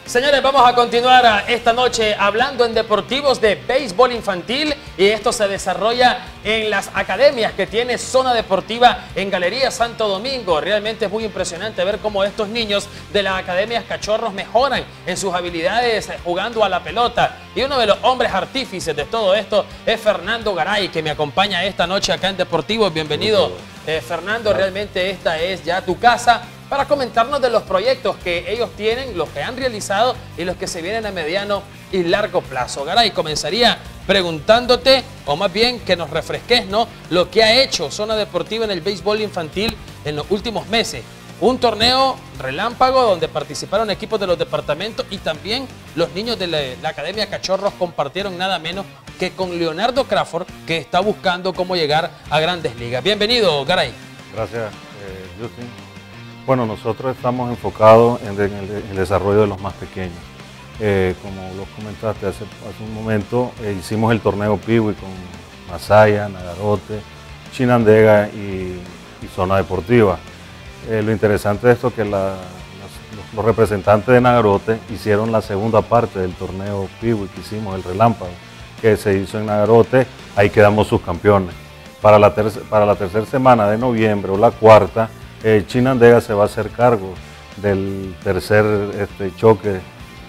Señores, vamos a continuar esta noche hablando en deportivos de béisbol infantil y esto se desarrolla en las academias que tiene Zona Deportiva en Galería Santo Domingo. Realmente es muy impresionante ver cómo estos niños de las academias Cachorros mejoran en sus habilidades jugando a la pelota. Y uno de los hombres artífices de todo esto es Fernando Garay, que me acompaña esta noche acá en Deportivos. Bienvenido, Fernando. Realmente esta es ya tu casa, para comentarnos de los proyectos que ellos tienen, los que han realizado y los que se vienen a mediano y largo plazo. Garay, comenzaría preguntándote, o más bien que nos refresques, ¿no?, lo que ha hecho Zona Deportiva en el béisbol infantil en los últimos meses. Un torneo relámpago donde participaron equipos de los departamentos y también los niños de la Academia Cachorros compartieron nada menos que con Leonardo Crawford, que está buscando cómo llegar a Grandes Ligas. Bienvenido, Garay. Gracias, Justin. Bueno, nosotros estamos enfocados en el desarrollo de los más pequeños. Como lo comentaste hace un momento, hicimos el torneo Piwi con Masaya, Nagarote, Chinandega y Zona Deportiva. Lo interesante de esto es que los representantes de Nagarote hicieron la segunda parte del torneo Piwi que hicimos, el Relámpago, que se hizo en Nagarote. Ahí quedamos subcampeones. Para la tercera semana de noviembre o la cuarta, Chinandega se va a hacer cargo del tercer choque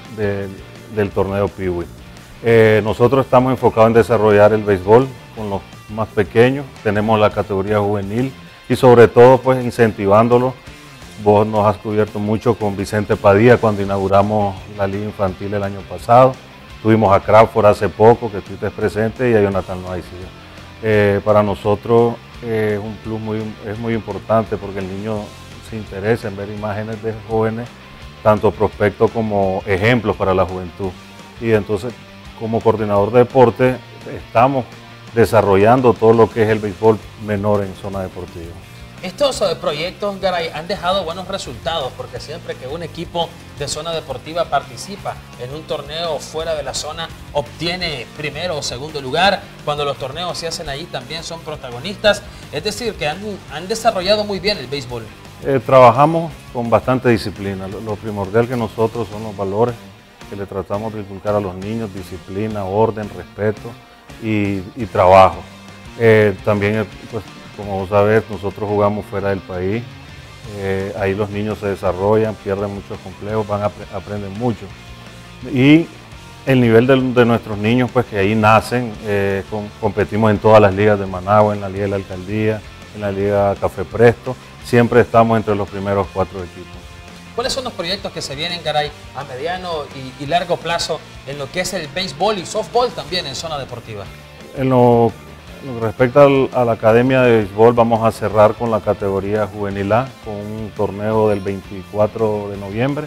del torneo Piwi. Nosotros estamos enfocados en desarrollar el béisbol con los más pequeños. Tenemos la categoría juvenil y sobre todo pues incentivándolos. Vos nos has cubierto mucho con Vicente Padilla cuando inauguramos la liga infantil el año pasado. Tuvimos a Crawford hace poco, que estuviste presente, y a Jonathan Loaiza. Para nosotros un plus es muy importante porque el niño se interesa en ver imágenes de jóvenes, tanto prospectos como ejemplos para la juventud. Y entonces, como coordinador de deporte, estamos desarrollando todo lo que es el béisbol menor en Zona Deportiva. Estos proyectos, Garay, han dejado buenos resultados porque siempre que un equipo de Zona Deportiva participa en un torneo fuera de la zona, obtiene primero o segundo lugar. Cuando los torneos se hacen allí también son protagonistas. Es decir, que han desarrollado muy bien el béisbol. Trabajamos con bastante disciplina. Lo primordial que nosotros son los valores que le tratamos de inculcar a los niños: disciplina, orden, respeto y trabajo. También, pues, como vos sabés, nosotros jugamos fuera del país. Ahí los niños se desarrollan, pierden muchos complejos, aprenden mucho. Y el nivel de nuestros niños, pues que ahí nacen, competimos en todas las ligas de Managua, en la Liga de la Alcaldía, en la Liga Café Presto. Siempre estamos entre los primeros 4 equipos. ¿Cuáles son los proyectos que se vienen, Garay, a mediano y largo plazo en lo que es el béisbol y softball también en Zona Deportiva? En lo que respecta a la Academia de Béisbol, vamos a cerrar con la categoría Juvenil A, con un torneo del 24 de noviembre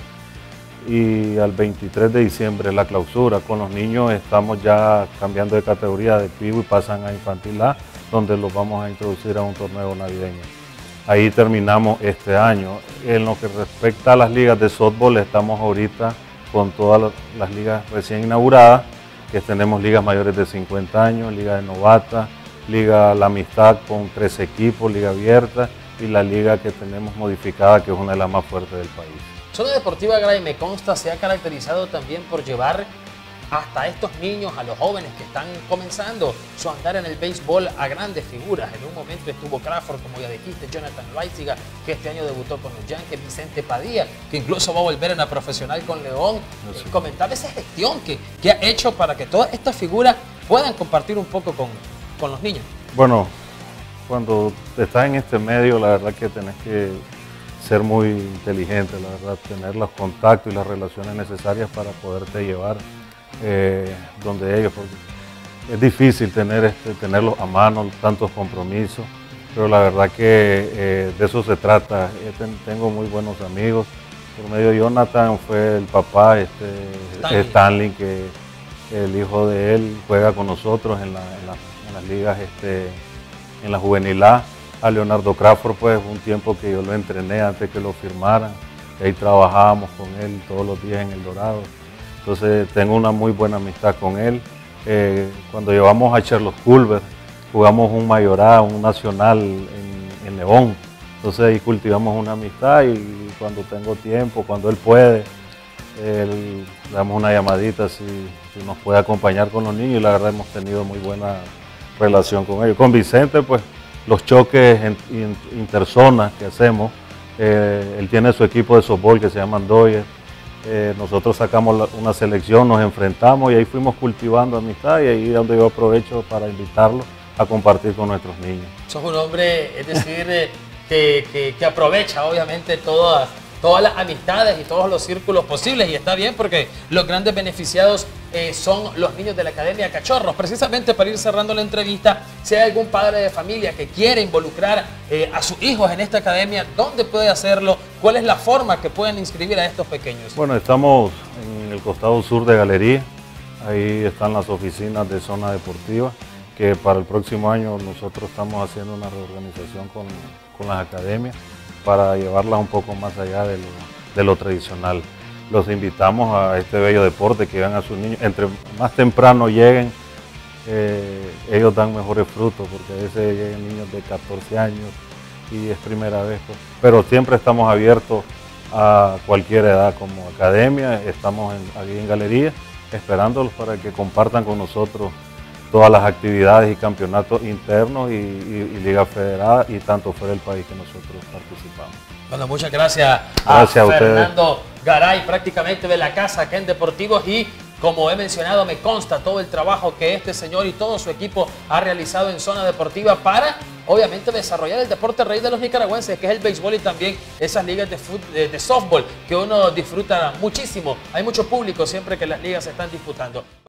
y al 23 de diciembre la clausura. Con los niños estamos ya cambiando de categoría de Piwi y pasan a Infantil A, donde los vamos a introducir a un torneo navideño. Ahí terminamos este año. En lo que respecta a las ligas de softball, estamos ahorita con todas las ligas recién inauguradas, que tenemos ligas mayores de 50 años, liga de novata, liga La Amistad con 3 equipos, liga abierta, y la liga que tenemos modificada, que es una de las más fuertes del país. Zona Deportiva, Garay, me consta, se ha caracterizado también por llevar hasta estos niños, a los jóvenes que están comenzando su andar en el béisbol, a grandes figuras. En un momento estuvo Crawford, como ya dijiste, Jonathan Loaiza, que este año debutó con los Yankees, Vicente Padilla, que incluso va a volver en la profesional con León. Sí. Comentar esa gestión que ha hecho para que todas estas figuras puedan compartir un poco con los niños. Bueno, cuando estás en este medio, la verdad que tenés que ser muy inteligente, la verdad, tener los contactos y las relaciones necesarias para poderte llevar donde ellos, porque es difícil tenerlos a mano, tantos compromisos, pero la verdad que de eso se trata. Tengo muy buenos amigos. Por medio de Jonathan fue el papá, Stanley, que el hijo de él juega con nosotros en las ligas, en la Juvenil A. A Leonardo Crawford, pues un tiempo que yo lo entrené antes que lo firmaran, y ahí trabajábamos con él todos los días en El Dorado. Entonces tengo una muy buena amistad con él. Cuando llevamos a Charlos Culver, jugamos un mayorá, un nacional en León. Entonces ahí cultivamos una amistad y cuando tengo tiempo, cuando él puede, le damos una llamadita si nos puede acompañar con los niños y la verdad hemos tenido muy buena relación con ellos. Con Vicente, pues los choques interzonas que hacemos, él tiene su equipo de softball que se llama Dodgers. Nosotros sacamos una selección, nos enfrentamos y ahí fuimos cultivando amistad y ahí es donde yo aprovecho para invitarlos a compartir con nuestros niños. Sos un hombre, es decir, que aprovecha obviamente todas las amistades y todos los círculos posibles, y está bien porque los grandes beneficiados son los niños de la Academia Cachorros. Precisamente para ir cerrando la entrevista, si hay algún padre de familia que quiere involucrar a sus hijos en esta academia, ¿dónde puede hacerlo? ¿Cuál es la forma que pueden inscribir a estos pequeños? Bueno, estamos en el costado sur de Galería, ahí están las oficinas de Zona Deportiva, que para el próximo año nosotros estamos haciendo una reorganización con las academias para llevarlas un poco más allá de lo tradicional. Los invitamos a este bello deporte, que vean a sus niños, entre más temprano lleguen, ellos dan mejores frutos, porque a veces llegan niños de 14 años y es primera vez, pues. Pero siempre estamos abiertos a cualquier edad como academia, estamos aquí en Galería esperándolos para que compartan con nosotros todas las actividades y campeonatos internos y Liga Federada y tanto fuera del país que nosotros participamos. Bueno, muchas gracias a Fernando Garay, prácticamente de la casa acá en Deportivos, y como he mencionado, me consta todo el trabajo que este señor y todo su equipo ha realizado en Zona Deportiva para, obviamente, desarrollar el deporte rey de los nicaragüenses, que es el béisbol, y también esas ligas de softball que uno disfruta muchísimo. Hay mucho público siempre que las ligas se están disputando.